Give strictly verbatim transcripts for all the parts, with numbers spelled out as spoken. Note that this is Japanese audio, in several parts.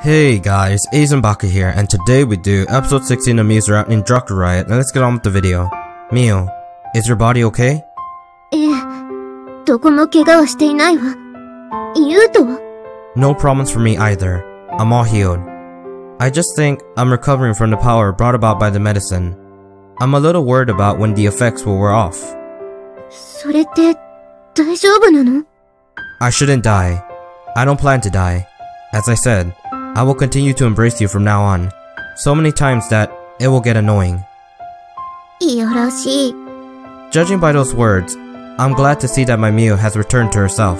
Hey guys, Eisenbacher here, and today we do episode sixteen of Miu's Rap in Drucker Riot. Now let's get on with the video. Miu, is your body okay? ええ、どこも怪我はしていないわ。ユウトは? No problems for me either. I'm all healed. I just think I'm recovering from the power brought about by the medicine. I'm a little worried about when the effects will wear off. それって大丈夫なの? I shouldn't die. I don't plan to die. As I said, I will continue to embrace you from now on, so many times that it will get annoying. いやらしい. Judging by those words, I'm glad to see that my Miu has returned to herself.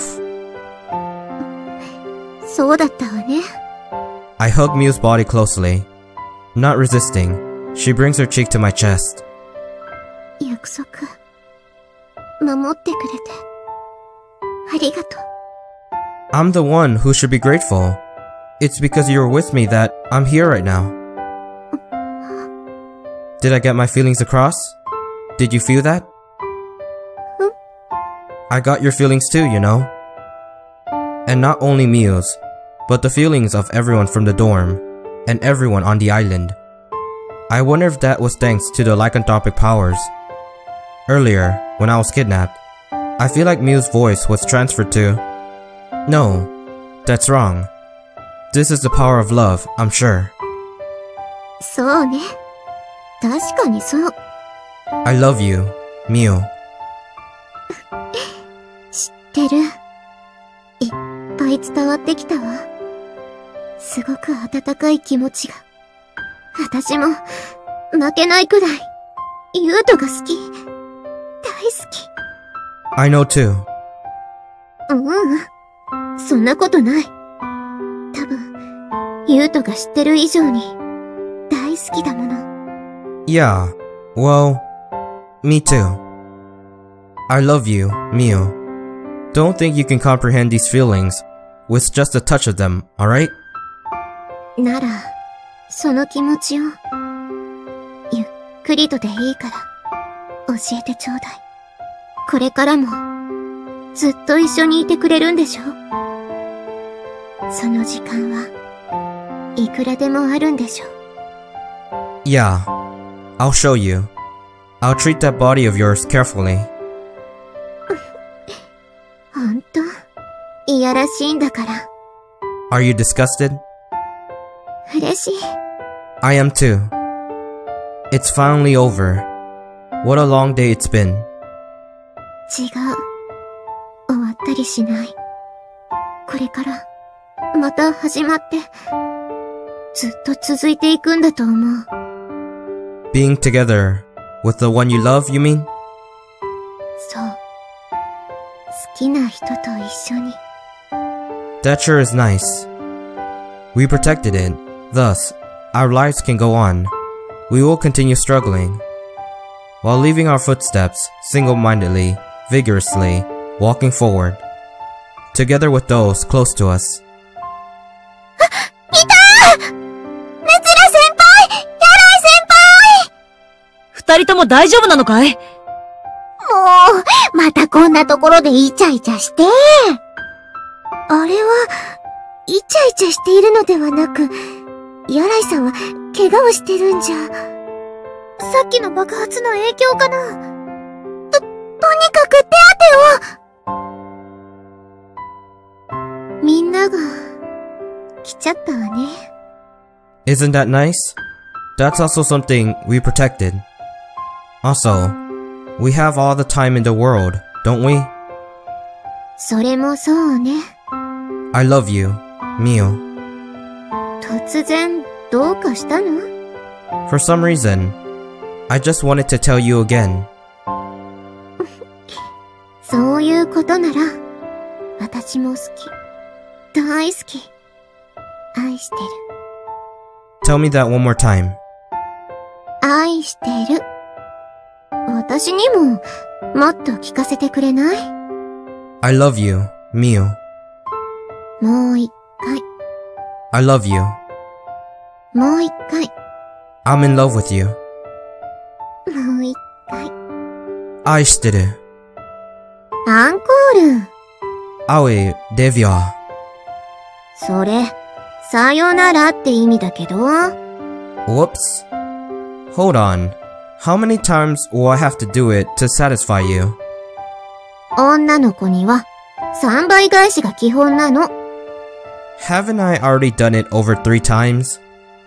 そうだったわね. I hug Miu's body closely. Not resisting, she brings her cheek to my chest. 約束、守ってくれてありがとう. I'm the one who should be grateful. It's because you were with me that I'm here right now. Did I get my feelings across? Did you feel that? Hmm? I got your feelings too, you know. And not only Miu's, but the feelings of everyone from the dorm, and everyone on the island. I wonder if that was thanks to the lycanthropic powers. Earlier, when I was kidnapped, I feel like Miu's voice was transferred to... No, that's wrong. This is the power of love, I'm sure. そうね。確かにそう。 I love you, Miu. 知ってる。いっぱい伝わってきたわ。すごく温かい気持ちが。私も負けないくらい、ユウトが好き。大好き。 I know too. ううん。そんなことない。多分、ユウトが知ってる以上に大好きだもの。 Yeah, well, me too. I love you, Miu. Don't think you can comprehend these feelings with just a touch of them, alright? なら、その気持ちを、ゆっくりとでいいから、教えてちょうだい。これからも、ずっと一緒にいてくれるんでしょ？その時間は、いくらでもあるんでしょ？ Yeah, I'll show you. I'll treat that body of yours carefully. ほんと、いやらしいんだから。 Are you disgusted? 嬉しい。 I am too. It's finally over. What a long day it's been. 違う。終わったりしない。これから、また始まって、ずっと続いていくんだと思う。 Being together with the one you love, you mean? そう。好きな人と一緒に。 That sure is nice. We protected it. Thus, our lives can go on. We will continue struggling. While leaving our footsteps, single-mindedly, vigorously, walking forward. Together with those close to us. いたー！メツラ先輩！ヤライ先輩！ 二人とも大丈夫なのかい？ もう、またこんなところでイチャイチャして。あれは、イチャイチャしているのではなく、ヤライさんは怪我をしてるんじゃ。さっきの爆発の影響かな。と、とにかく手当てを。みんなが、来ちゃったわね。 Isn't that nice? That's also something we protected. Also, we have all the time in the world, don't we? それもそうね。 I love you, Miu. 突然、どうかしたの？ For some reason, I just wanted to tell you again. そういうことなら、私も好き。大好き。愛してる。 Tell me that one more time. 愛してる。私にも、もっと聞かせてくれない？ I love you, Miu. もう一回。 I love you. もう一回。 I'm in love with you. もう一回。 愛してる。 アンコール。 愛、デビア。 それ、 さよならって意味だけど。 Whoops. Hold on. How many times will I have to do it to satisfy you? 女の子にはさんばい返しが基本なの。 Haven't I already done it over three times?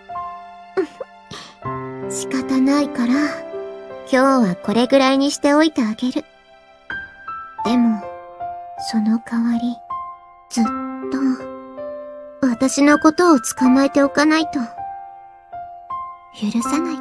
仕方ないから、今日はこれぐらいにしておいてあげる。でも、その代わり、ずっと、私のことを捕まえておかないと、許さないから。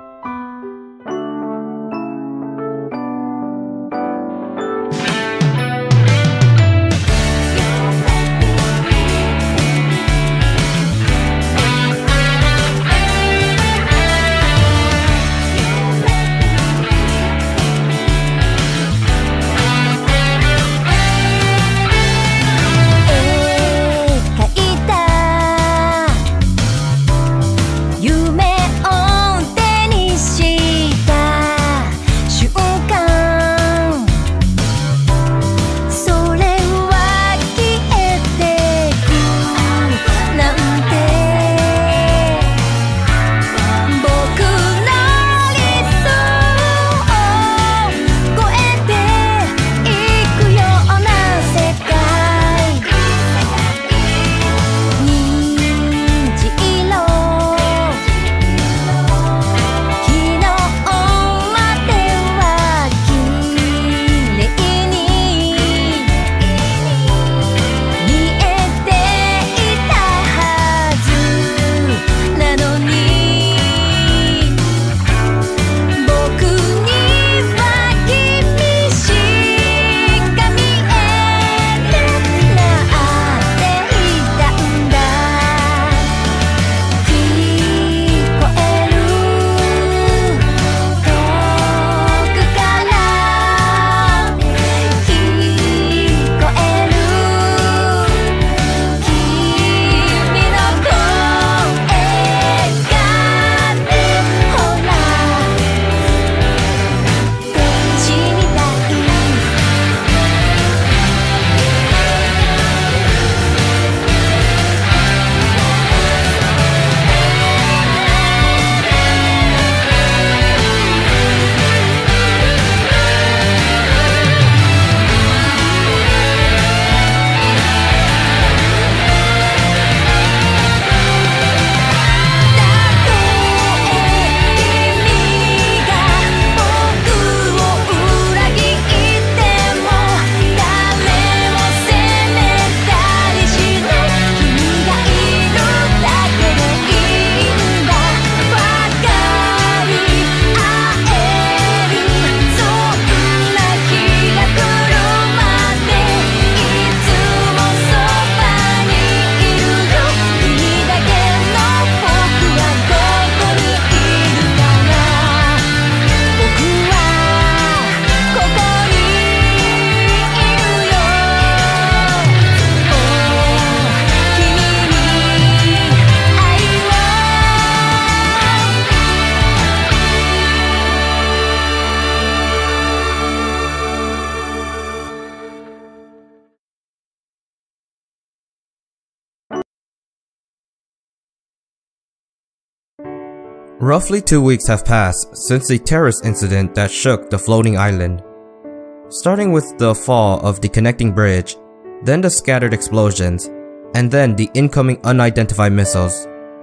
Roughly two weeks have passed since the terrorist incident that shook the floating island. Starting with the fall of the connecting bridge, then the scattered explosions, and then the incoming unidentified missiles.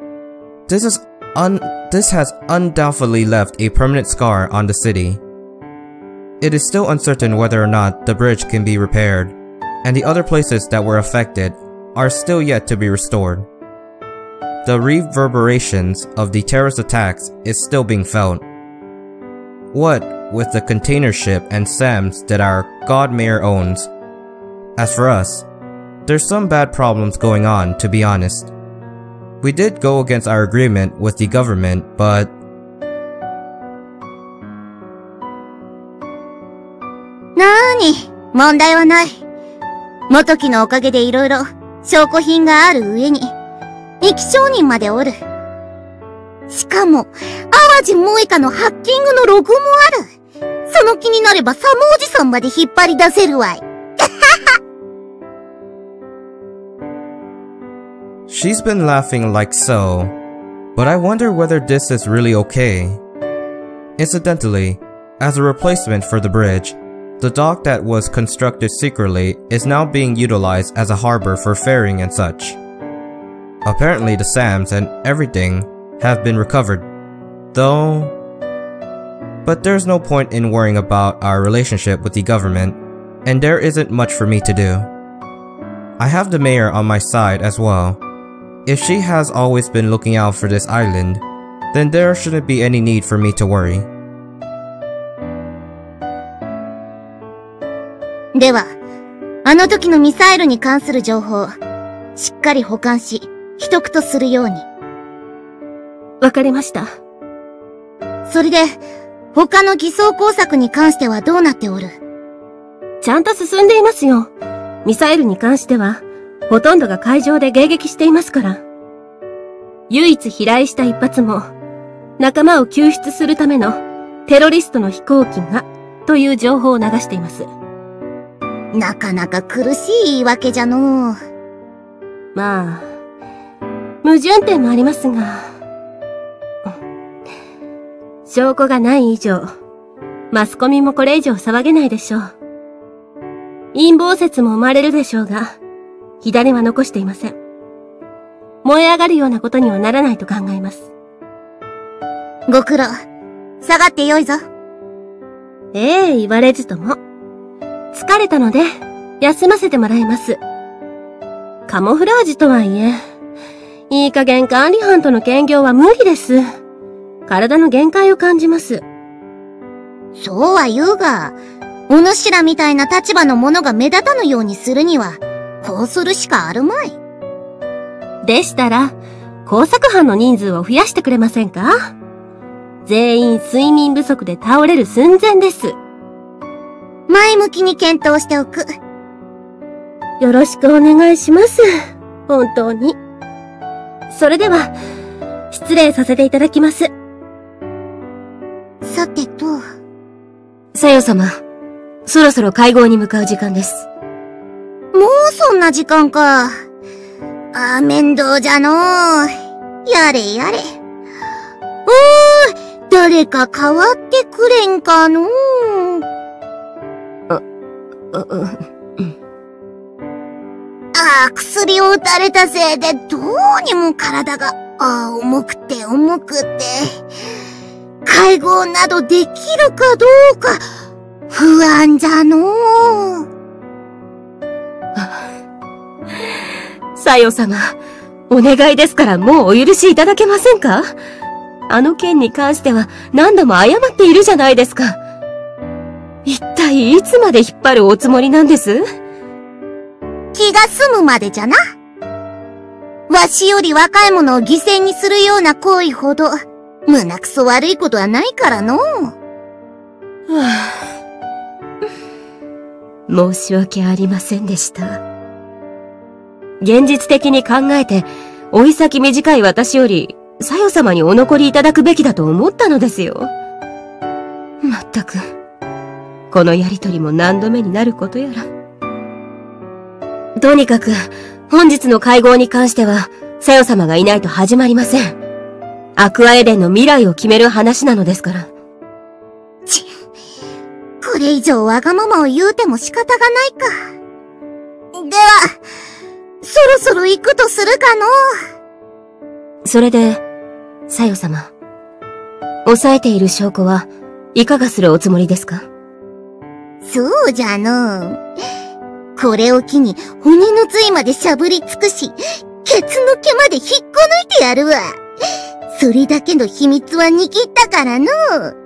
This is un- this has undoubtedly left a permanent scar on the city. It is still uncertain whether or not the bridge can be repaired, and the other places that were affected are still yet to be restored. The reverberations of the terrorist attacks is still being felt. What with the container ship and S A Ms that our God Mayor owns. As for us, there's some bad problems going on, to be honest. We did go against our agreement with the government, but... なーに、問題はない。元木のおかげでいろいろ証拠品がある上に、生き証人までおる。しかも、淡路萌香のハッキングのログもある。その気になればサムおじさんまで引っ張り出せるわい。 She's been laughing like so, but I wonder whether this is really okay. Incidentally, as a replacement for the bridge, the dock that was constructed secretly is now being utilized as a harbor for ferrying and such. Apparently the SAMs and everything have been recovered, though... But there's no point in worrying about our relationship with the government, and there isn't much for me to do. I have the mayor on my side as well. If she has always been looking out for this island, then there shouldn't be any need for me to worry. では、あの時のミサイルに関する情報、しっかり保管し、秘匿とするように。 わかりました。 それで、他の偽装工作に関してはどうなっておる？ ちゃんと進んでいますよ。ミサイルに関しては、ほとんどが海上で迎撃していますから。唯一飛来した一発も、仲間を救出するためのテロリストの飛行機が、という情報を流しています。 なかなか苦しい言い訳じゃのう。 まあ、矛盾点もありますが、証拠がない以上、マスコミもこれ以上騒げないでしょう。陰謀説も生まれるでしょうが、火種は残していません。燃え上がるようなことにはならないと考えます。 ご苦労。下がってよいぞ。 ええ、言われずとも。疲れたので、休ませてもらいます。カモフラージュとはいえ、いい加減管理班との兼業は無理です。体の限界を感じます。 そうは言うが、お主らみたいな立場の者が目立たぬようにするには、こうするしかあるまい。 でしたら、工作班の人数を増やしてくれませんか？全員睡眠不足で倒れる寸前です。 前向きに検討しておく。 よろしくお願いします。本当に。それでは、失礼させていただきます。 さてと。 さよ様、そろそろ会合に向かう時間です。 もうそんな時間か。ああ、面倒じゃのう。やれやれ。おーい、誰か代わってくれんかのう。 あ、あ、うん。 ああ、薬を打たれたせいでどうにも体が、ああ、重くて重くて。会合などできるかどうか、不安じゃのう。 さよ様、お願いですからもうお許しいただけませんか？あの件に関しては何度も謝っているじゃないですか。一体いつまで引っ張るおつもりなんです？ 気が済むまでじゃな。わしより若い者を犠牲にするような行為ほど、胸くそ悪いことはないからのう。 はぁ、申し訳ありませんでした。現実的に考えて、追い先短い私より、さよ様にお残りいただくべきだと思ったのですよ。まったく、このやりとりも何度目になることやら。とにかく、本日の会合に関しては、さよ様がいないと始まりません。アクアエデンの未来を決める話なのですから。 ち、これ以上わがままを言うても仕方がないか。では、そろそろ行くとするかの。 それで、さよ様。抑えている証拠はいかがするおつもりですか？ そうじゃの。これを機に骨の髄までしゃぶり尽くし、ケツの毛まで引っこ抜いてやるわ。それだけの秘密は握ったからの。と、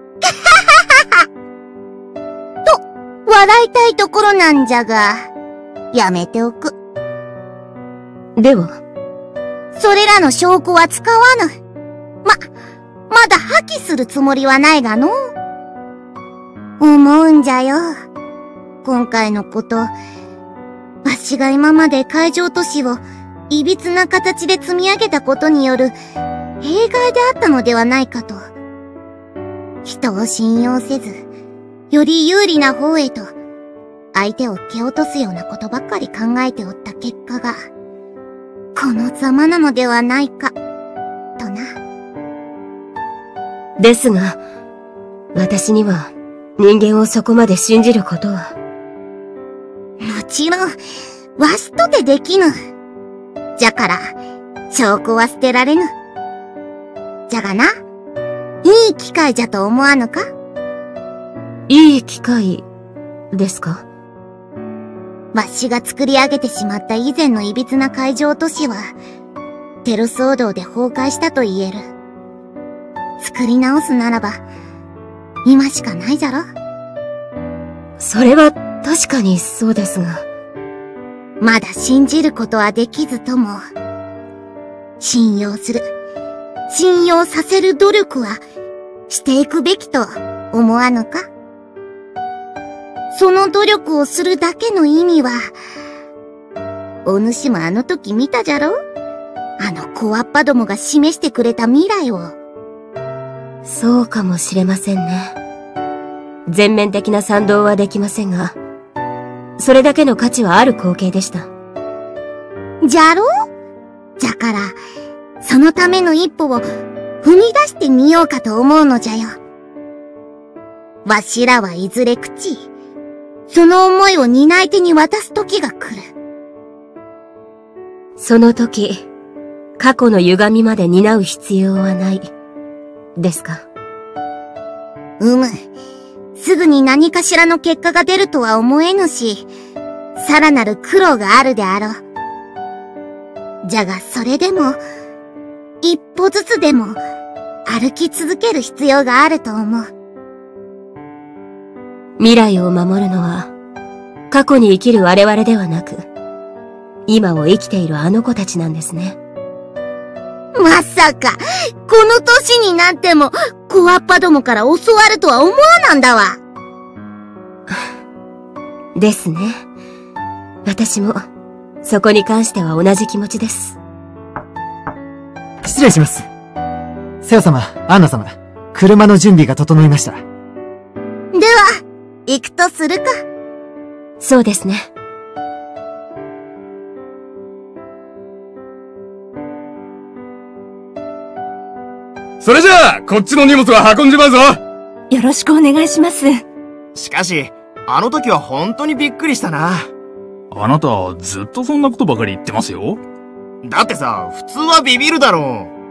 笑いたいところなんじゃが、やめておく。 では、 それらの証拠は使わぬ。ま、まだ破棄するつもりはないがの。思うんじゃよ。今回のこと、わしが今まで海上都市をいびつな形で積み上げたことによる弊害であったのではないかと。人を信用せず、より有利な方へと、相手を蹴落とすようなことばかり考えておった結果が、 このざまなのではないか、とな。 ですが、私には人間をそこまで信じることは。 もちろん、わしとてできぬ。じゃから、証拠は捨てられぬ。じゃがな、いい機会じゃと思わぬか？ いい機会、ですか？ わしが作り上げてしまった以前の歪な海上都市は、テロ騒動で崩壊したと言える。作り直すならば、今しかないじゃろ？ それは確かにそうですが。 まだ信じることはできずとも、信用する、信用させる努力はしていくべきと思わぬか？その努力をするだけの意味は、お主もあの時見たじゃろ？あの小わっぱどもが示してくれた未来を。 そうかもしれませんね。全面的な賛同はできませんが、それだけの価値はある光景でした。 じゃろ？じゃから、そのための一歩を踏み出してみようかと思うのじゃよ。わしらはいずれ口、その思いを担い手に渡す時が来る。 その時、過去の歪みまで担う必要はない、ですか？ うむ。すぐに何かしらの結果が出るとは思えぬし、さらなる苦労があるであろう。じゃがそれでも、一歩ずつでも歩き続ける必要があると思う。 未来を守るのは、過去に生きる我々ではなく、今を生きているあの子たちなんですね。 まさか、この年になっても、小わっぱどもから教わるとは思わなんだわ。 ですね。私も、そこに関しては同じ気持ちです。 失礼します。セオ様、アンナ様、車の準備が整いました。では、 行くとするか。 そうですね。 それじゃあ、こっちの荷物は運んじまうぞ。 よろしくお願いします。 しかし、あの時は本当にびっくりしたな。 あなた、ずっとそんなことばかり言ってますよ。 だってさ、普通はビビるだろう。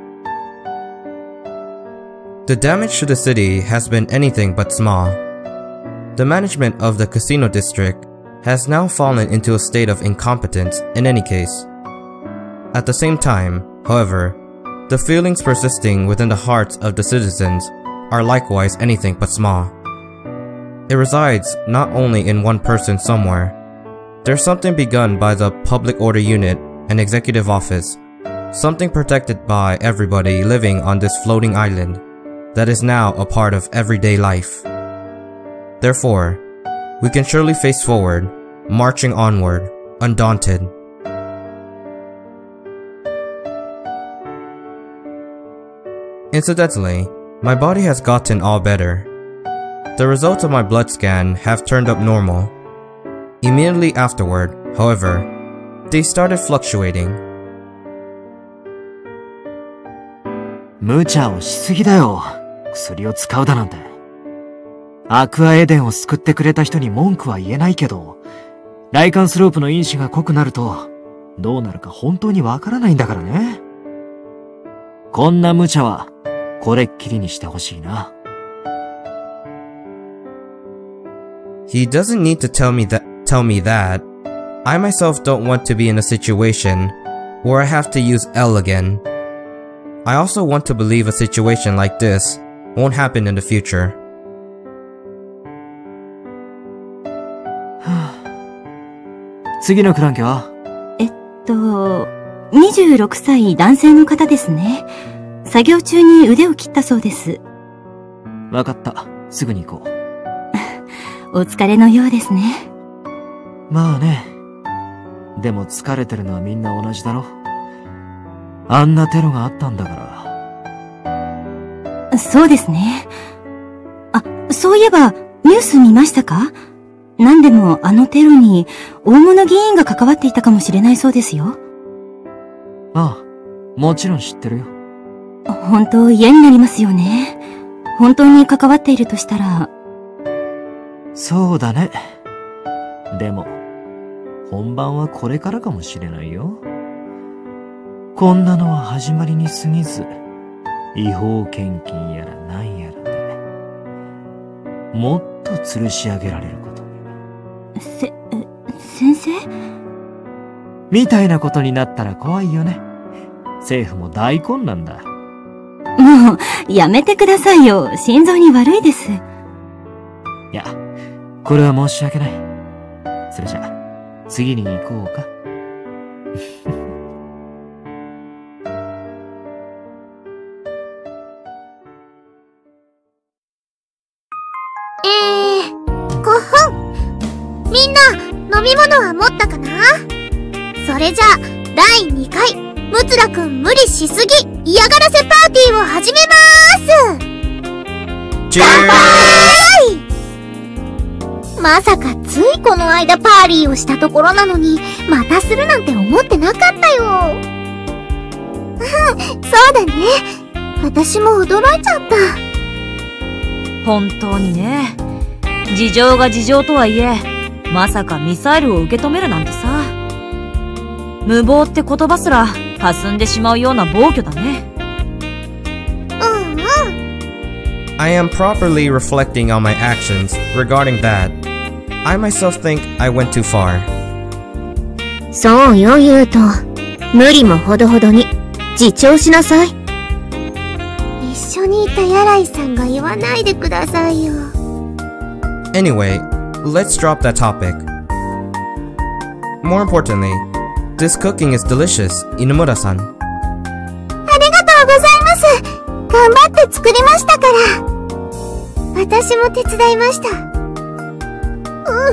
The damage to the city has been anything but small. The management of the casino district has now fallen into a state of incompetence in any case. At the same time, however, the feelings persisting within the hearts of the citizens are likewise anything but small. It resides not only in one person somewhere. There's something begun by the Public Order Unit and Executive Office, something protected by everybody living on this floating island, that is now a part of everyday life. Therefore, we can surely face forward, marching onward, undaunted. Incidentally, my body has gotten all better. The results of my blood scan have turned up normal. Immediately afterward, however, they started fluctuating. 無茶をしすぎだよ。薬を使うだなんて。アクアエデンを救ってくれた人に文句は言えないけど、ライカンスロープの因子が濃くなると、どうなるか本当にわからないんだからね。こんな無茶は、これっきりにしてほしいな。 He doesn't need to tell me that, tell me that. I myself don't want to be in a situation where I have to use L again. I also want to believe a situation like this won't happen in the future. 次のクランケは？ えっと、にじゅうろくさい男性の方ですね。作業中に腕を切ったそうです。 わかった。すぐに行こう。お疲れのようですね。 まあね。でも疲れてるのはみんな同じだろ。あんなテロがあったんだから。 そうですね。あ、そういえば、ニュース見ましたか？何でもあのテロに大物議員が関わっていたかもしれないそうですよ。 ああ、もちろん知ってるよ。 本当嫌になりますよね。本当に関わっているとしたら。 そうだね。でも、本番はこれからかもしれないよ。こんなのは始まりに過ぎず、違法献金やらなんやらで、もっと吊るし上げられることに。 せ、先生？ みたいなことになったら怖いよね。政府も大混乱だ。 もう、やめてくださいよ。心臓に悪いです。 いや、これは申し訳ない。それじゃ、次に行こうか。 えー、ごふん。みんな、飲み物は持ったかな？それじゃあ、だいにかい、むつらくん無理しすぎ、嫌がらせパーティーを始めまーす。 チェ乾杯！まさかついこの間パーリーをしたところなのに、またするなんて思ってなかったよ。うん、そうだね。私も驚いちゃった。 本当にね。事情が事情とはいえ、まさかミサイルを受け止めるなんてさ。無謀って言葉すら霞んでしまうような暴挙だね。 うんうん。 I am properly reflecting on my actions regarding that. I myself think I went too far. そうよ、ゆうと。無理もほどほどに。自重しなさい。一緒にいたヤライさんが言わないでくださいよ。 Anyway, let's drop that topic. More importantly, this cooking is delicious, Inumura-san. ありがとうございます。頑張って作りましたから。私も手伝いました。うん、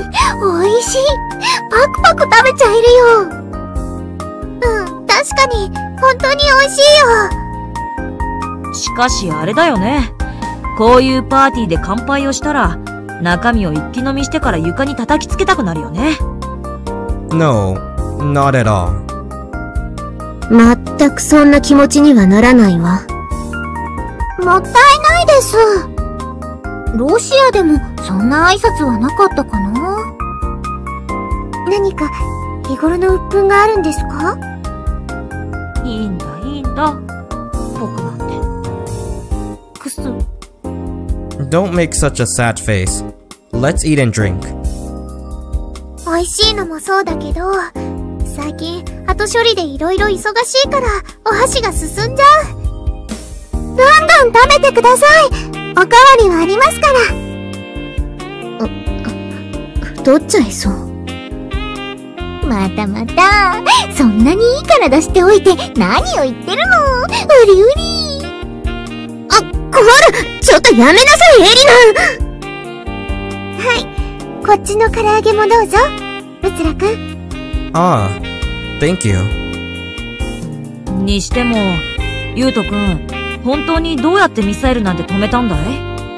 美味しい。パクパク食べちゃえるよ。うん、確かに、本当に美味しいよ。 しかしあれだよね。こういうパーティーで乾杯をしたら、中身を一気飲みしてから床に叩きつけたくなるよね。 No, not at all. まったくそんな気持ちにはならないわ。もったいないです。ロシアでもそんな挨拶はなかったかな？何か日頃の鬱憤があるんですか？ いいんだ、いいんだ。僕なんて。くす。 Don't make such a sad face. Let's eat and drink. 美味しいのもそうだけど、最近後処理でいろいろ忙しいからお箸が進んじゃう。どんどん食べてください。おかわりはありますから。う、太っちゃいそう。またまた、そんなにいいから出しておいて何を言ってるの？うりうり。あ、こら、ちょっとやめなさい、エリナ。はい、こっちの唐揚げもどうぞ、うつらくん。 Ah, thank you. にしても、ゆうとくん、本当にどうやってミサイルなんて止めたんだい？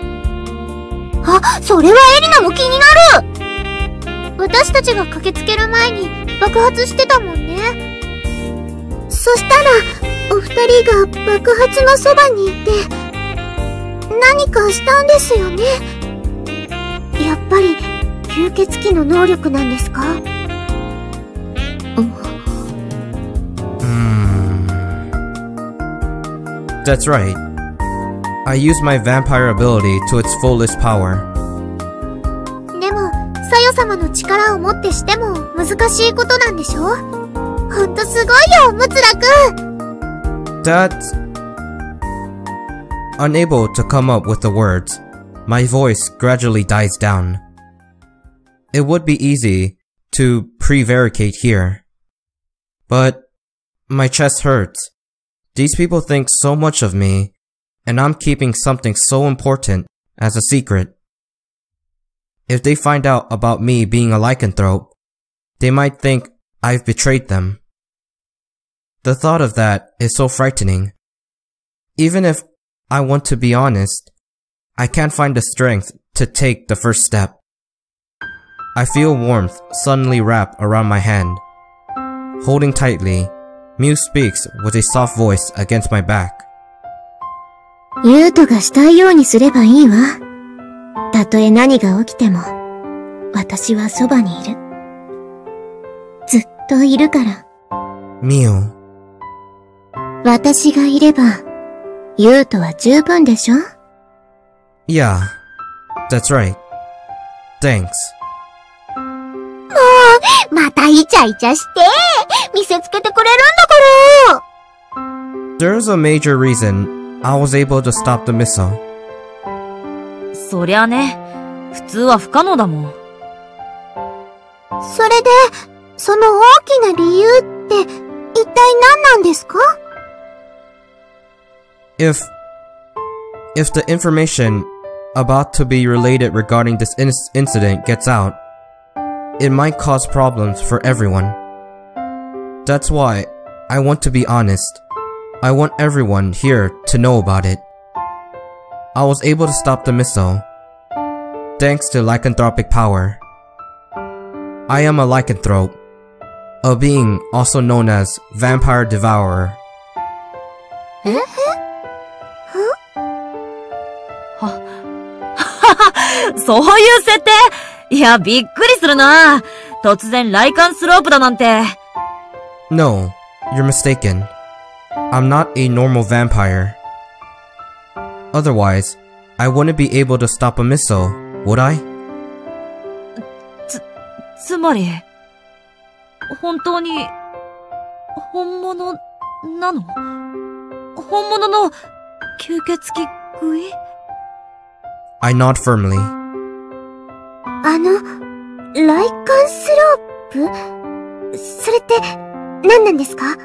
あ、それはエリナも気になる。私たちが駆けつける前に爆発してたもんね。そしたら、お二人が爆発のそばにいて、何かしたんですよね。やっぱり、吸血鬼の能力なんですか？ That's right. I use my vampire ability to its fullest power. でも、サヨ様の力をもってしても難しいことなんでしょ？ほんとすごいよ、ムツラくん。 That's... Unable to come up with the words, my voice gradually dies down. It would be easy to prevaricate here. But my chest hurts. These people think so much of me, and I'm keeping something so important as a secret. If they find out about me being a lycanthrope, they might think I've betrayed them. The thought of that is so frightening. Even if I want to be honest, I can't find the strength to take the first step. I feel warmth suddenly wrap around my hand. Holding tightly, Mew speaks with a soft voice against my back. ユウトがしたいようにすればいいわ。たとえ何が起きても、私はそばにいる。ずっといるから。 Mew. 私がいれば、ユウトは十分でしょ？ Yeah, that's right. Thanks. もう、またイチャイチャして、見せつけてくれるんだから。 There's a major reason I was able to stop the missile. そりゃね、普通は不可能だもん。 それで、その大きな理由って、一体何なんですか？ If, if the information about to be related regarding this in incident gets out, it might cause problems for everyone. That's why I want to be honest. I want everyone here to know about it. I was able to stop the missile, thanks to lycanthropic power. I am a lycanthrope, a being also known as Vampire Devourer. え？ そういう設定？いや、びっくりするな。突然、ライカンスロープだなんて。 No, you're mistaken. I'm not a normal vampire. Otherwise, I wouldn't be able to stop a missile, would I? つ、つまり、本当に、本物、なの？本物の、吸血鬼食い？ I nod firmly. あの、ライカンスロープ？それって、何なんですか？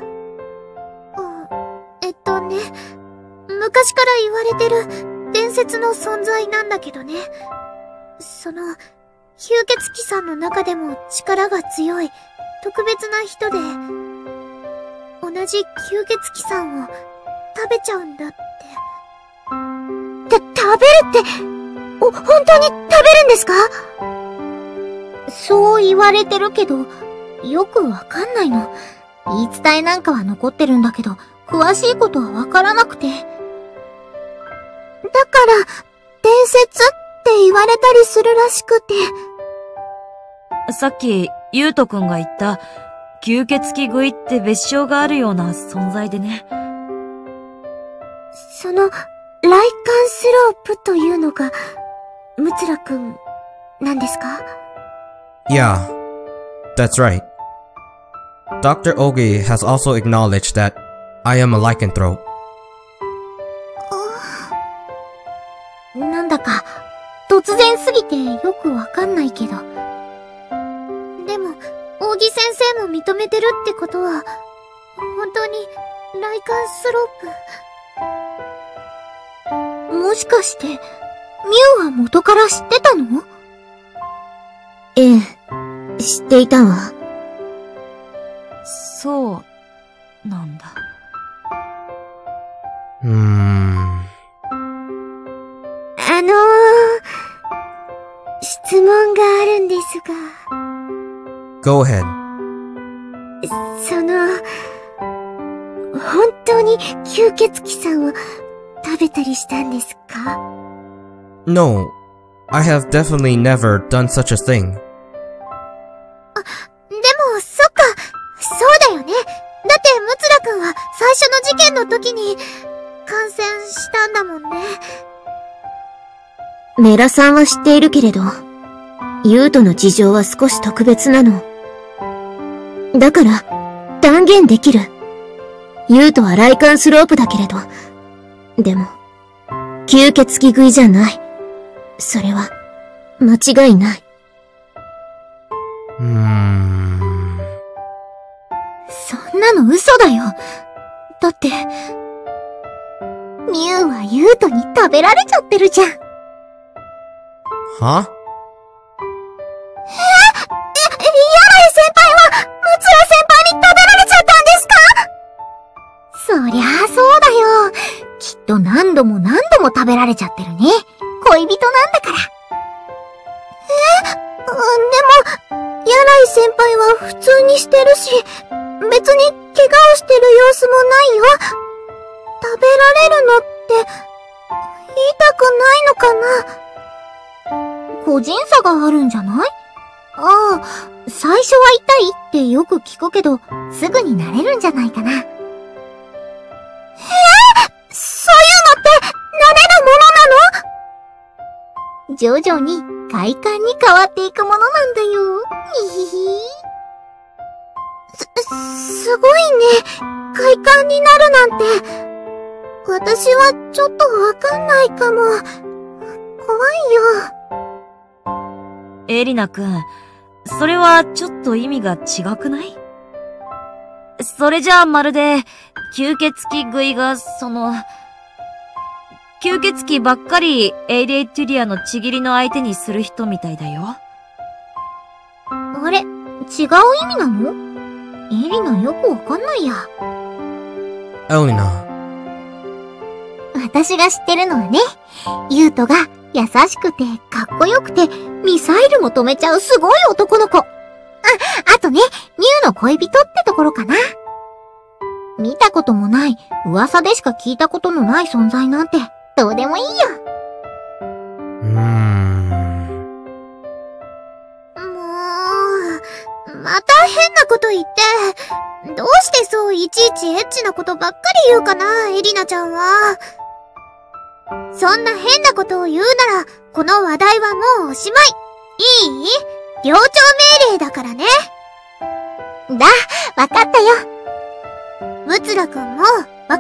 えっとね、昔から言われてる伝説の存在なんだけどね。その、吸血鬼さんの中でも力が強い特別な人で、同じ吸血鬼さんを食べちゃうんだって。た、食べるって、お、本当に食べるんですか？そう言われてるけど、よくわかんないの。言い伝えなんかは残ってるんだけど、詳しいことはわからなくて。だから、伝説って言われたりするらしくて。 さっき、ゆうとくんが言った、吸血鬼食いって別称があるような存在でね。 その、ライカンスロープというのが、ムツラくん、なんですか？ Yeah, that's right. Doctor Ogi has also acknowledged that I am a lycanthrope. なんだか、突然すぎてよくわかんないけど。でも、扇先生も認めてるってことは、本当に、ライカンスロープ。もしかして、ミュウは元から知ってたの？ええ、知っていたわ。 そう、なんだ。 うーん。 あのー、質問があるんですが。 Go ahead. その、本当に吸血鬼さんを食べたりしたんですか？ No, I have definitely never done such a thing. あ、でも、そっか、そうだよね。だって、ムツラくんは最初の事件の時に感染したんだもんね。メラさんは知っているけれど、ユウトの事情は少し特別なの。だから、断言できる。ユウトはライカンスロープだけれど、でも、吸血鬼食いじゃない。それは、間違いない。 うーん。 そんなの嘘だよ。だって、ミュウはユウトに食べられちゃってるじゃん。 は？ え、え、ヤライ先輩は、ムツラ先輩に食べられちゃったんですか？そりゃあそうだよ。きっと何度も何度も食べられちゃってるね。恋人なんだから。え、でも、ヤライ先輩は普通にしてるし、 別に怪我をしてる様子もないよ。食べられるのって、痛くないのかな？個人差があるんじゃない？ああ、最初は痛いってよく聞くけど、すぐに慣れるんじゃないかな。えぇ、そういうのって、慣れるものなの？徐々に快感に変わっていくものなんだよ。ひひひ。す、すごいね。快感になるなんて。私はちょっとわかんないかも。怖いよ。 エリナくん、それはちょっと意味が違くない？それじゃあまるで、吸血鬼食いが、その、吸血鬼ばっかりエイリエイトゥリアのちぎりの相手にする人みたいだよ。 あれ、違う意味なの？エリナよくわかんないや。 エリナ。 私が知ってるのはね、ユウトが優しくてかっこよくてミサイルも止めちゃうすごい男の子。あ、あとね、ミュウの恋人ってところかな。見たこともない、噂でしか聞いたことのない存在なんてどうでもいいよ。 うーん。 もう、また変なこと言って、どうしてそういちいちエッチなことばっかり言うかな、エリナちゃんは。そんな変なことを言うなら、この話題はもうおしまい。いい？領長命令だからね。だ、わかったよ。ムツラくんも、わかった？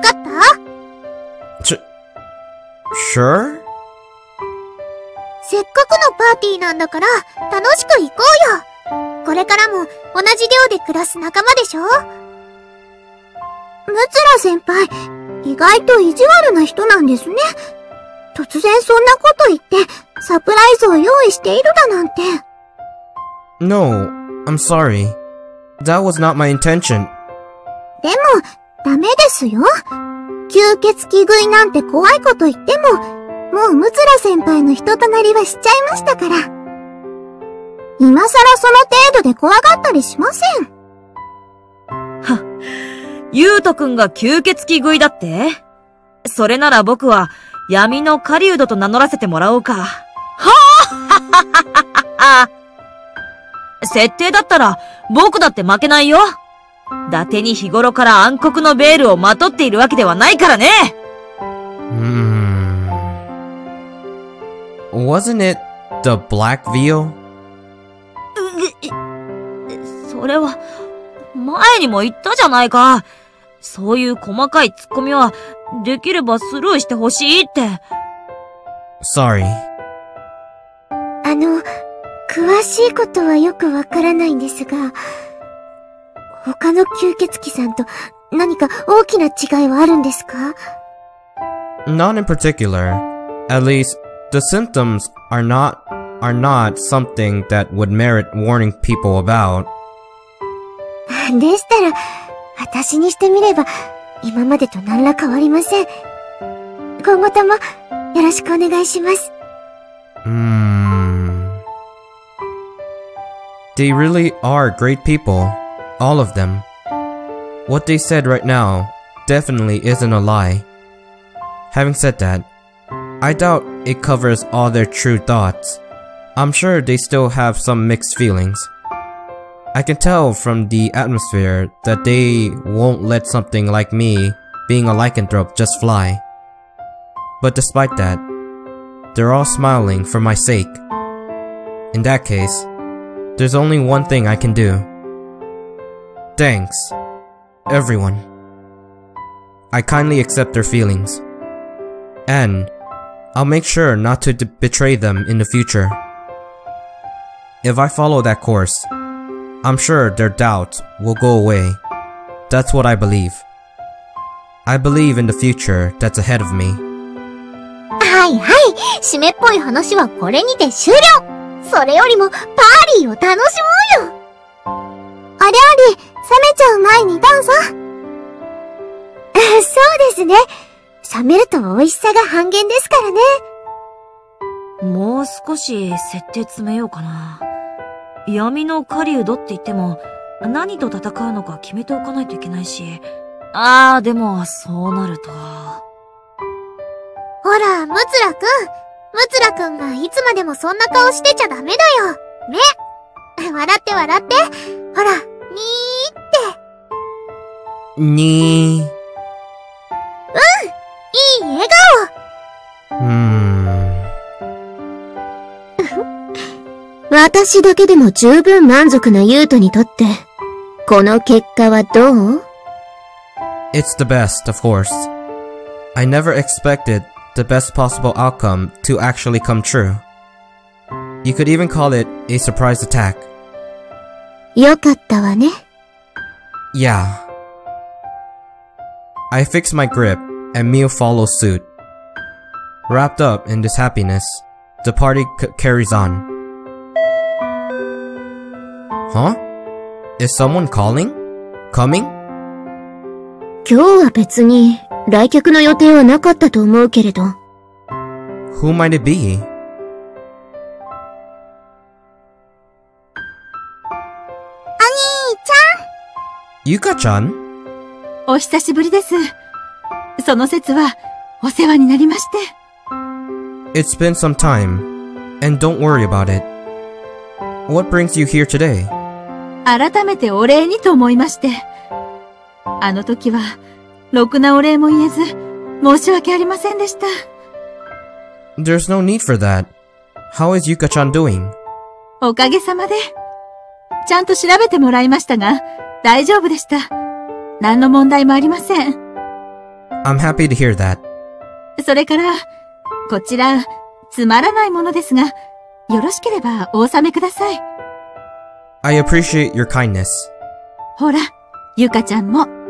ちょ、sure？ せっかくのパーティーなんだから、楽しく行こうよ。これからも同じ寮で暮らす仲間でしょ？ムツラ先輩、意外と意地悪な人なんですね。突然そんなこと言って、サプライズを用意しているだなんて。 No, I'm sorry. That was not my intention. でも、ダメですよ。吸血鬼食いなんて怖いこと言っても、もうムツラ先輩の人となりはしちゃいましたから。今更その程度で怖がったりしません。 は、ユウトくんが吸血鬼食いだって？それなら僕は闇の狩人と名乗らせてもらおうか。はぁ設定だったら僕だって負けないよ。伊達に日頃から暗黒のベールをまとっているわけではないからね。 Hmm. Wasn't it the black veil? それは、前にも言ったじゃないか。そういう細かいツッコミは、できればスルーしてほしいって。 Sorry. あの、詳しいことはよくわからないんですが、他の吸血鬼さんと何か大きな違いはあるんですか？ Not in particular. At least, the symptoms are not, are not something that would merit warning people about. でしたら、私にしてみれば、今までと何ら変わりません。今後とも、よろしくお願いします。 Hmm. They really are great people. All of them. What they said right now definitely isn't a lie. Having said that, I doubt it covers all their true thoughts. I'm sure they still have some mixed feelings. I can tell from the atmosphere that they won't let something like me being a lycanthrope just fly. But despite that, they're all smiling for my sake. In that case, there's only one thing I can do. Thanks, everyone. I kindly accept their feelings. And I'll make sure not to d- betray them in the future. If I follow that course, I'm sure their doubts will go away. That's what I believe. I believe in the future that's ahead of me. はいはい、締めっぽい話はこれにて終了。それよりもパーリーを楽しもうよ。お料理、冷めちゃう前にどうぞ。そうですね。冷めると美味しさが半減ですからね。 もう少し設定詰めようかな。闇の狩人って言っても、 何と戦うのか決めておかないといけないし。あー、でも、そうなると。 ほら、ムツラくん。ムツラくんがいつまでもそんな顔してちゃダメだよ。ね。笑って笑って。ほら、にーって。 にー。 うん。いい笑顔。 うーん。 私だけでも十分満足なユウトにとって、この結果はどう？ It's the best, of course. I never expected the best possible outcome to actually come true. You could even call it a surprise attack. よかったわね。 Yeah. I fix my grip, and Mio follows suit. Wrapped up in this happiness, the party c- carries on. Huh? Is someone calling? Coming? 今日は別に来客の予定はなかったと思うけれど。 Who might it be? ゆかちゃん？ お久しぶりです。その節はお世話になりまして。 It's been some time, and don't worry about it. What brings you here today? 改めてお礼にと思いまして。あの時は、ろくなお礼も言えず、申し訳ありませんでした。 There's no need for that. How is Yuka-chan doing? おかげさまで。ちゃんと調べてもらいましたが、大丈夫でした。何の問題もありません。 I'm happy to hear that. それから、こちら、つまらないものですが、よろしければお納めください。 I appreciate your kindness. ほら、ゆかちゃんも。 お兄ちゃん、あの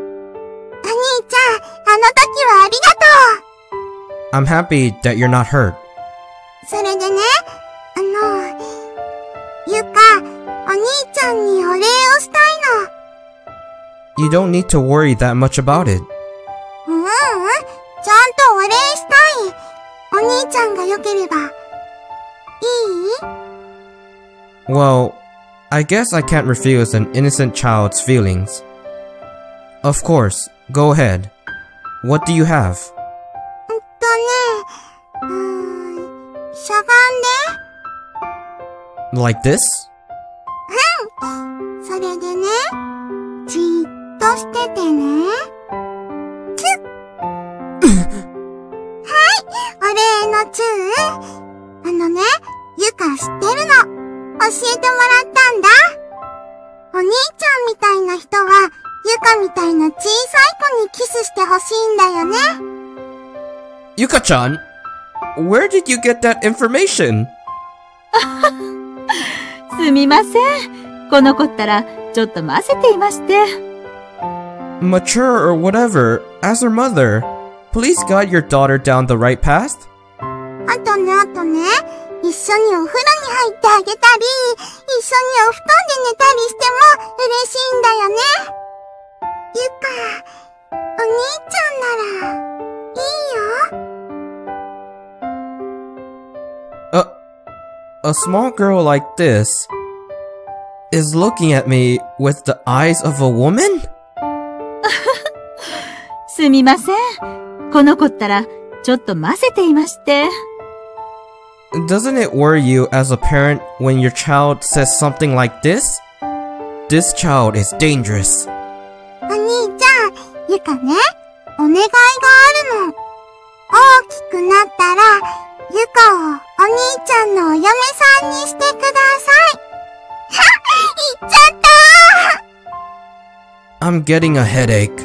時はありがとう。 I'm happy that you're not hurt. それでね、あの、ゆか、お兄ちゃんにお礼をしたいの。 You don't need to worry that much about it. ううん、ちゃんとお礼したい。お兄ちゃんが良ければ。いい？ Well, I guess I can't refuse an innocent child's feelings. Of course, go ahead. What do you have? えっとね、うーん、しゃがんで。 Like this? うん。それでね、じーっとしててね。チュッ。はい、お礼のチュー。あのね、ゆか知ってるの。教えてもらったんだ。お兄ちゃんみたいな人は、ゆかみたいな小さい子にキスしてほしいんだよね。 Yuka-chan, where did you get that information? すみません。この子ったら、ちょっと混ぜていまして。 Mature or whatever, as her mother, please guide your daughter down the right path. あとね、あとね、一緒にお風呂に入ってあげたり、一緒にお布団で寝たりしても嬉しいんだよね。ゆか、お兄ちゃんなら、いいよ。 A, a small girl like this is looking at me with the eyes of a woman? すみません。この子ったら、ちょっと混ぜていまして。 Doesn't it worry you as a parent when your child says something like this? This child is dangerous. お兄ちゃん、ゆかね、お願いがあるの。大きくなったら、ゆかをお兄ちゃんのお嫁さんにしてください。はっ、言っちゃったー。 I'm getting a headache.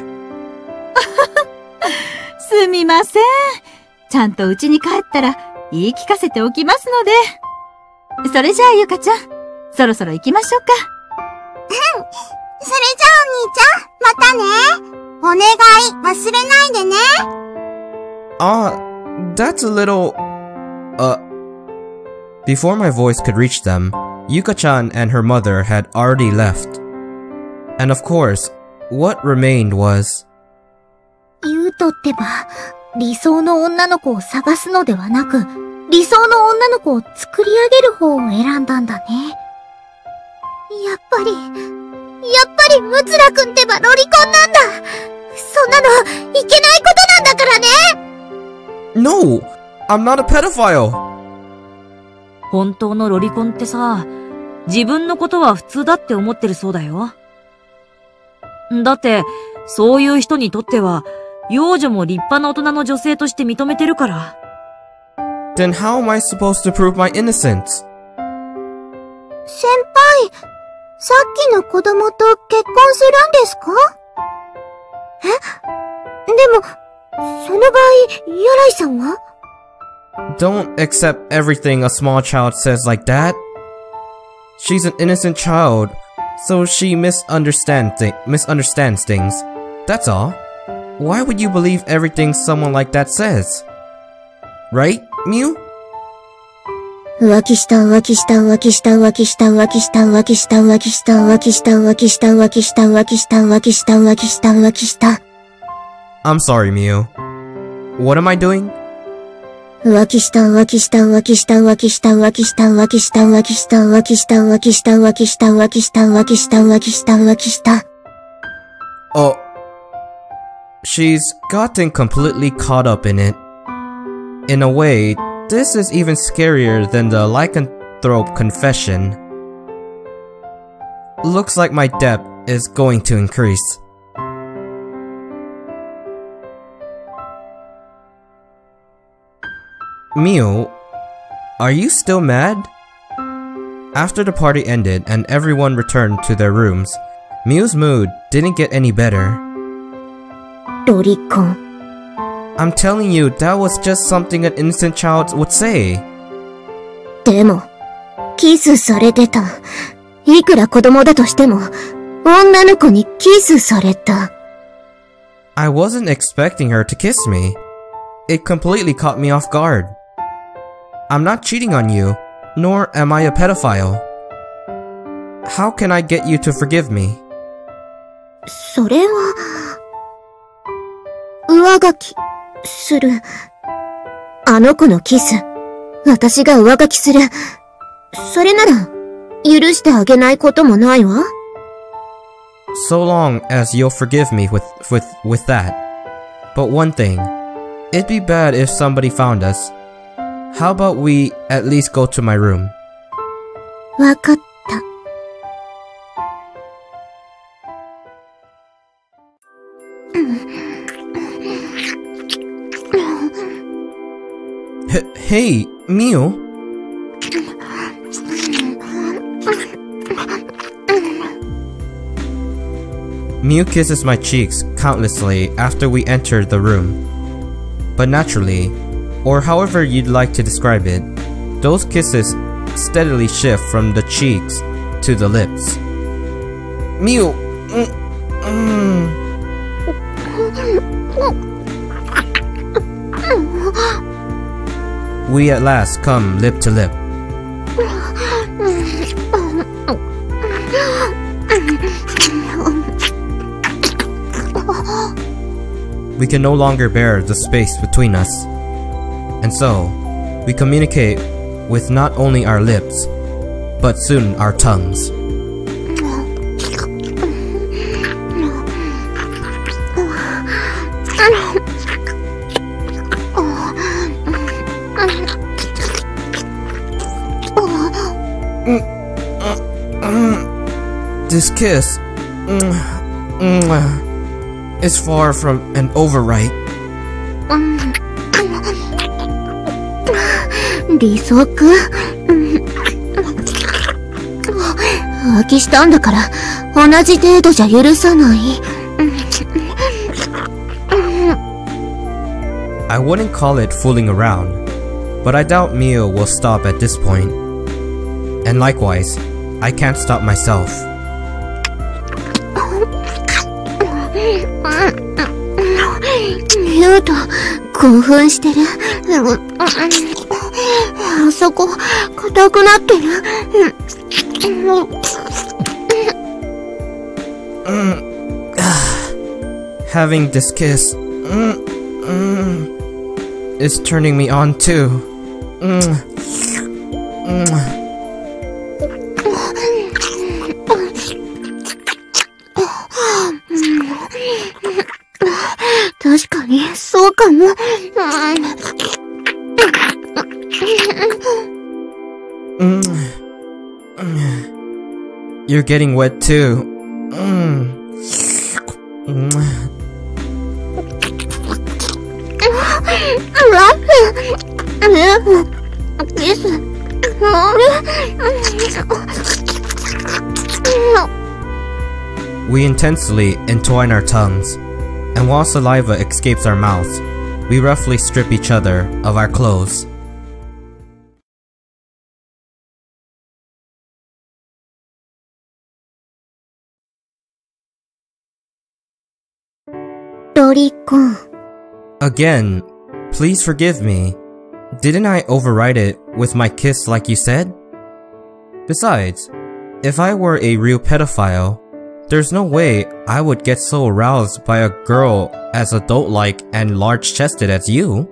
すみません。ちゃんと家に帰ったら言い聞かせておきますので。それじゃあゆかちゃん、そろそろ行きましょうか。 うん。それじゃあお兄ちゃん、またね。お願い忘れないでね。 Ah, that's a little... Uh... Before my voice could reach them, Yuka-chan and her mother had already left. And of course, what remained was... ユウトってば、理想の女の子を探すのではなく、理想の女の子を作り上げる方を選んだんだね。やっぱり、 っぱりムツラくんってばロリコンなんだ。そんなのいけないことなんだからね。 No! I'm not a pedophile! 本当のロリコンってさ、自分のことは普通だって思ってるそうだよ。だって、そういう人にとっては、幼女も立派な大人の女性として認めてるから。 Then how am I supposed to prove my innocence? 先輩、さっきの子供と結婚するんですか？え？でも、その場合、ヤライさんは？ Don't accept everything a small child says like that. She's an innocent child, so she misunderstands thi- misunderstands things. That's all. Why would you believe everything someone like that says? Right, Miu? 浮気した浮気した浮気した浮気した浮気した浮気した浮気した浮気した浮気した浮気した浮気した浮気した浮気した浮気した。 I'm sorry, Miu. What am I doing? 浮気した浮気した浮気した浮気した浮気した浮気した浮気した浮気した浮気した浮気した浮気した浮気した浮気した浮気した。 Oh. She's gotten completely caught up in it. In a way, this is even scarier than the lycanthrope confession. Looks like my debt is going to increase. Miu, are you still mad? After the party ended and everyone returned to their rooms, Miu's mood didn't get any better. ロリコン。 I'm telling you, that was just something an innocent child would say. でも、キスされてた。いくら子供だとしても、女の子にキスされた。 I wasn't expecting her to kiss me. It completely caught me off guard. I'm not cheating on you, nor am I a pedophile. How can I get you to forgive me? それは、上書きする。あの子のキス、私が上書きする。それなら、許してあげないこともないわ。 So long as you'll forgive me with, with, with that. But one thing, it'd be bad if somebody found us. How about we at least go to my room? わかった。 H- hey, Miu? Miu kisses my cheeks countlessly after we enter the room. But naturally, or however you'd like to describe it, those kisses steadily shift from the cheeks to the lips. Miu! Mm, mm. We at last come lip to lip. We can no longer bear the space between us. And so, we communicate with not only our lips, but soon our tongues. This kiss mm, mm, is far from an overripe. 利息？浮気したんだから同じ程度じゃ許さない。 I wouldn't call it fooling around, but I doubt Miu will stop at this point. And likewise, I can't stop myself. ユウト、興奮してる。あそこ、硬くなってる。 Having this kiss mm, mm, is turning me on too. Mm, mm. かも。 Mm. You're getting wet too. Mm. We intensely entwine our tongues, and while saliva escapes our mouths, we roughly strip each other of our clothes. Again, please forgive me. Didn't I override it with my kiss like you said? Besides, if I were a real pedophile, there's no way I would get so aroused by a girl as adult-like and large-chested as you.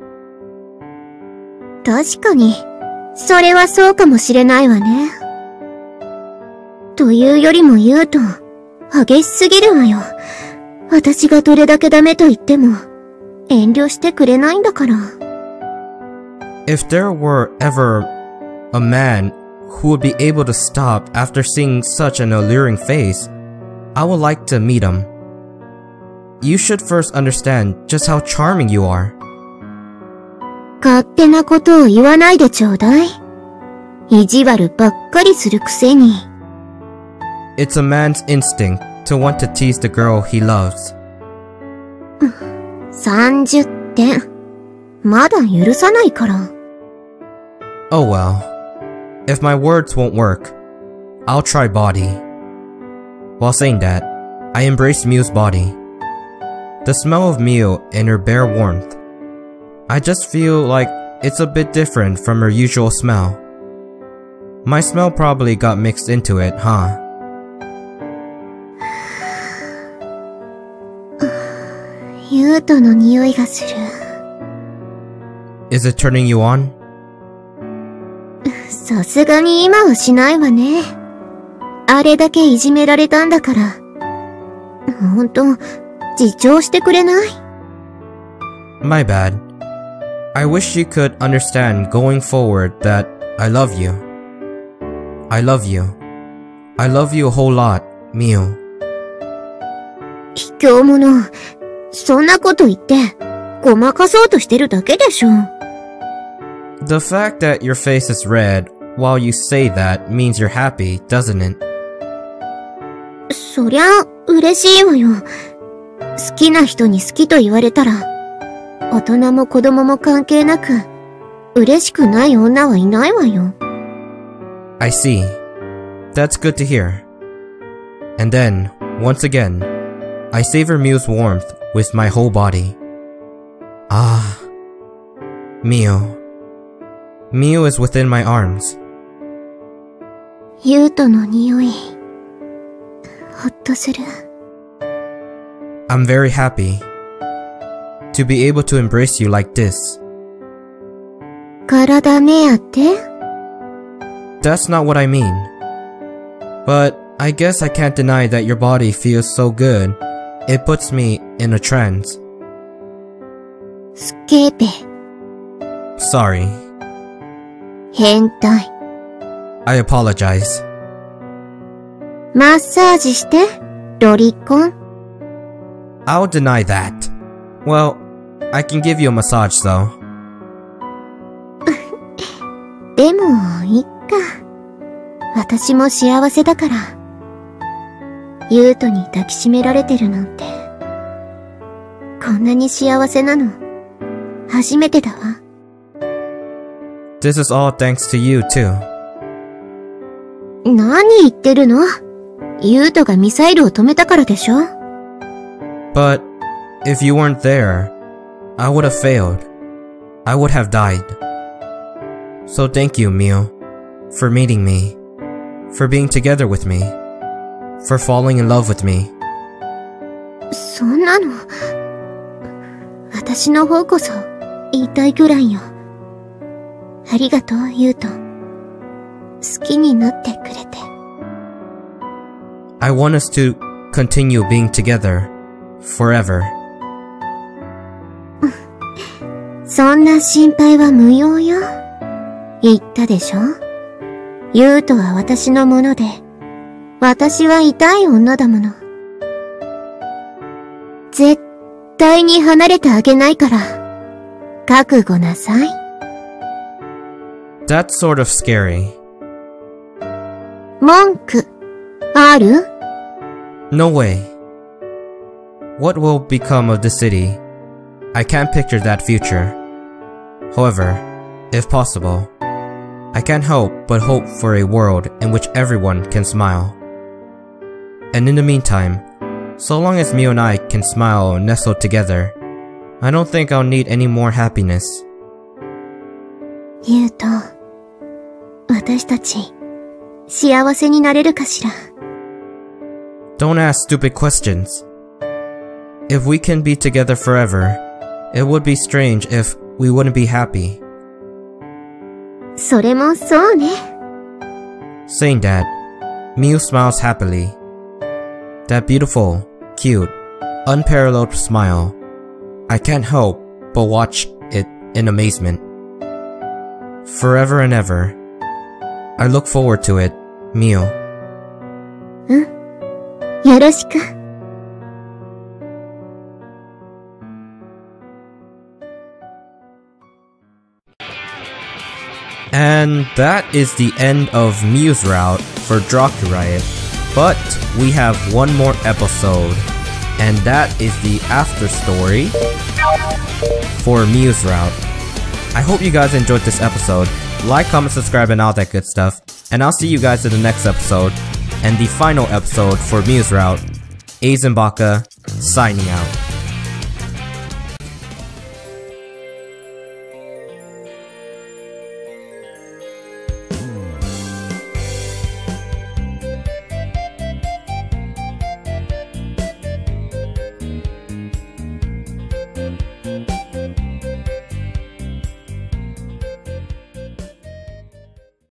確かに、それはそうかもしれないわね。というよりも言うと、激しすぎるわよ。私がどれだけダメと言っても、遠慮してくれないんだから。 If there were ever a man who would be able to stop after seeing such an alluring face, I would like to meet him. You should first understand just how charming you are. 勝手なことを言わないでちょうだい。意地悪ばっかりするくせに。 It's a man's instinct to want to tease the girl he loves. さんじゅってん。まだ許さないから。 Oh well. If my words won't work, I'll try body. While saying that, I embraced Miu's body. The smell of Miu and her bare warmth. I just feel like it's a bit different from her usual smell. My smell probably got mixed into it, huh? ユウトの匂いがする。 Is it turning you on? さすがに今はしないわね。あれだけいじめられたんだから。ほんと、自重してくれない？ My bad. I wish you could understand going forward that I love you. I love you. I love you a whole lot, Miu. 卑怯者。そんなこと言って、ごまかそうとしてるだけでしょ。 The fact that your face is red while you say that means you're happy, doesn't it? そりゃ、嬉しいわよ。好きな人に好きと言われたら、大人も子供も関係なく、嬉しくない女はいないわよ。 I see. That's good to hear. And then, once again, I savor Miu's warmth with my whole body. Ah, Miu. Miu is within my arms. ユウトの匂い、ほっとする。 I'm very happy to be able to embrace you like this. 体目当て？ That's not what I mean. But I guess I can't deny that your body feels so good. It puts me in a trance. スケベ。 Sorry. 変態。 I apologize. マッサージして、ロリコン。 I'll deny that. Well, I can give you a massage though. でも、いっか。私も幸せだから。ユウトに抱きしめられてるなんて。こんなに幸せなの、初めてだわ。 This is all thanks to you too. 何言ってるの？ユウトがミサイルを止めたからでしょ？ But, if you weren't there, I would have failed. I would have died. So thank you, Miu, for meeting me, for being together with me, for falling in love with me. そんなの、私の方こそ言いたいくらいよ。ありがとう、ユウト。好きになってくれて。 I want us to continue being together, forever. そんな心配は無用よ。言ったでしょ？ユウトは私のもので、私は痛い女だもの。絶対に離れてあげないから、覚悟なさい。 That's sort of scary. 文句、ある？ No way. What will become of the city? I can't picture that future. However, if possible, I can't help but hope for a world in which everyone can smile. And in the meantime, so long as Miu and I can smile and nestle together, I don't think I'll need any more happiness. ユウト、私たち、幸せになれるかしら。 Don't ask stupid questions. If we can be together forever, it would be strange if we wouldn't be happy. それもそうね。 Saying that, Miu smiles happily. That beautiful, cute, unparalleled smile. I can't help but watch it in amazement. Forever and ever. I look forward to it, Miu. うん。よろしく。 And that is the end of Miu's route for Draku Riot. But we have one more episode, and that is the after story for Miu's route. I hope you guys enjoyed this episode. Like, comment, subscribe, and all that good stuff. And I'll see you guys in the next episode, and the final episode for Miu's route. Aizenbaka, signing out.